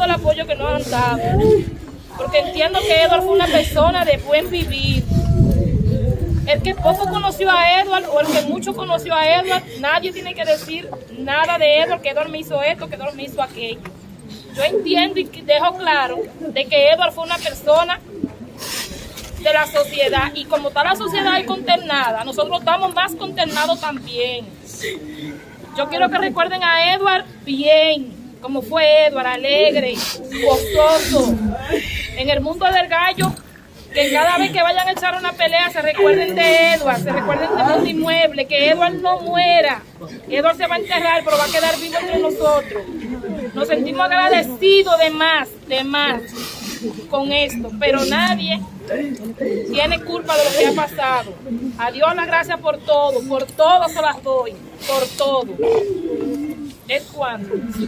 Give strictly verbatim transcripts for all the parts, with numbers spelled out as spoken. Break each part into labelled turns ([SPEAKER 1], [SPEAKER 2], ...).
[SPEAKER 1] todo el apoyo que nos han dado, porque entiendo que Edward fue una persona de buen vivir. El que poco conoció a Edward o el que mucho conoció a Edward, nadie tiene que decir nada de Edward, que Edward me hizo esto, que Edward me hizo aquello. Yo entiendo y dejo claro de que Edward fue una persona de la sociedad, y como está la sociedad ahí consternada, nosotros estamos más consternados también. Yo quiero que recuerden a Edward bien, como fue Edward, alegre, gozoso. En el mundo del gallo, que cada vez que vayan a echar una pelea se recuerden de Edward, se recuerden de Mundo Inmueble, que Edward no muera. Edward se va a enterrar, pero va a quedar vivo entre nosotros. Nos sentimos agradecidos de más, de más con esto, pero nadie tiene culpa de lo que ha pasado. A Dios la gracia por todo, por todo se las doy, por todo. Es cuando.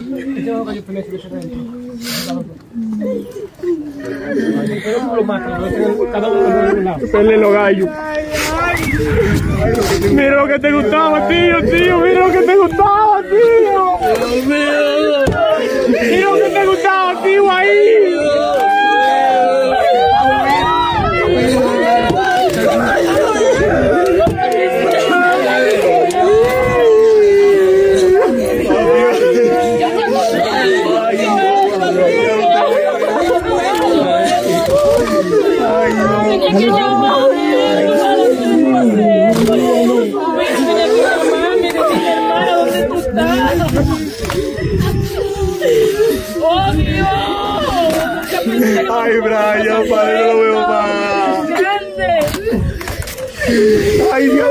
[SPEAKER 2] Pele los gallos. Mira lo que te gustaba, tío, tío, mira lo que te gustaba, tío. Mira lo que te gustaba, tío, ahí.
[SPEAKER 1] ¡Oh, Dios!
[SPEAKER 2] Ay, Brian, padre, no lo veo más.
[SPEAKER 1] ¡Grande!
[SPEAKER 2] Ay, Dios.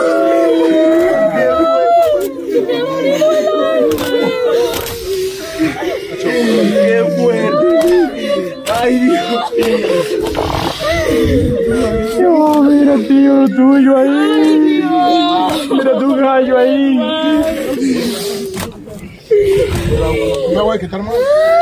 [SPEAKER 2] Qué fuerte. Ay, Dios. Oh, mira, tío, lo tuyo ahí. Mira tu gallo ahí.
[SPEAKER 3] No, güey, que está armado.